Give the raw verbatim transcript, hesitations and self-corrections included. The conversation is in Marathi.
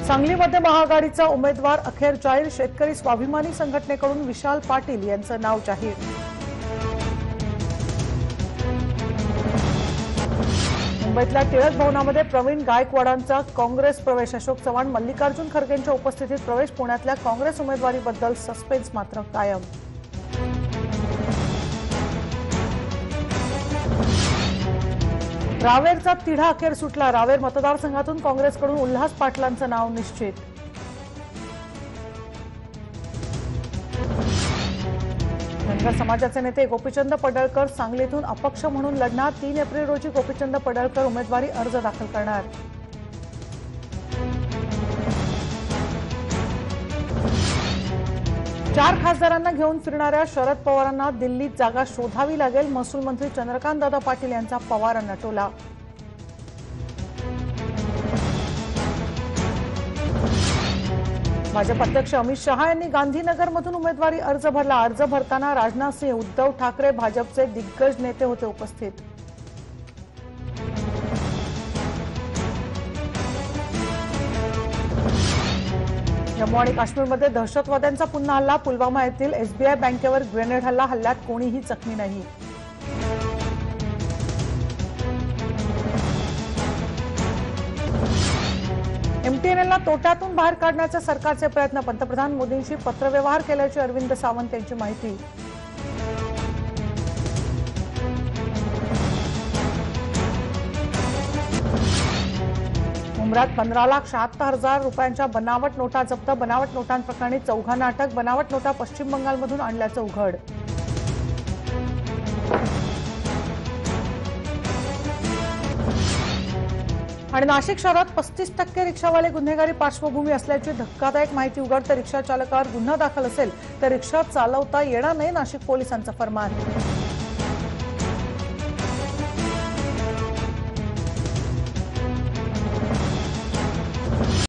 सांगलीमध्ये महाआघाडीचा उमेदवार अखेर जाहीर. शेतकरी स्वाभिमानी संघटनेकडून विशाल पाटील यांचं नाव जाहीर. मुंबईतल्या टिळक भवनामध्ये प्रवीण गायकवाडांचा काँग्रेस प्रवेश. अशोक चव्हाण, मल्लिकार्जुन खरगेंच्या उपस्थितीत प्रवेश. पुण्यातल्या काँग्रेस उमेदवारीबद्दल सस्पेन्स मात्र कायम. रावेरचा तिढा अखेर सुटला. रावेर मतदारसंघातून काँग्रेसकडून उल्हास पाटलांचं नाव निश्चित. धनगर समाजाचे नेते गोपीचंद पडळकर सांगलीतून अपक्ष म्हणून लढणार. तीन एप्रिल रोजी गोपीचंद पडळकर उमेदवारी अर्ज दाखल करणार. चार खासदारांना घेऊन फिरणाऱ्या शरद पवारांना दिल्लीत जागा शोधावी लागेल. महसूल मंत्री चंद्रकांतदादा पाटील यांचा पवारांना टोला. भाजप अध्यक्ष अमित शहा यांनी गांधीनगरमधून उमेदवारी अर्ज भरला. अर्ज भरताना राजनाथ सिंह, उद्धव ठाकरे, भाजपचे दिग्गज नेते होते उपस्थित. जम्मू आणि काश्मीरमध्ये दहशतवाद्यांचा पुन्हा हल्ला. पुलवामा येथील एसबीआय बँकेवर ग्रेनेड हल्ला. हल्ल्यात कोणीही जखमी नाही. एमटीएनएलला तोट्यातून बाहेर काढण्याचे सरकारचे प्रयत्न. पंतप्रधान मोदींशी पत्रव्यवहार केल्याची अरविंद सावंत यांची माहिती. मुंब्र्यात पंधरा लाख शहात्तर हजार रुपयांच्या बनावट नोटा जप्त. बनावट नोटांप्रकरणी चौघांना अटक. बनावट नोटा पश्चिम बंगालमधून आणल्याचं उघड. आणि नाशिक शहरात पस्तीस टक्के रिक्षावाले गुन्हेगारी पार्श्वभूमी असल्याची धक्कादायक माहिती उघड. तर रिक्षा चालकावर गुन्हा दाखल असेल तर रिक्षा चालवता येणार नाही, नाशिक पोलिसांचं फरमान.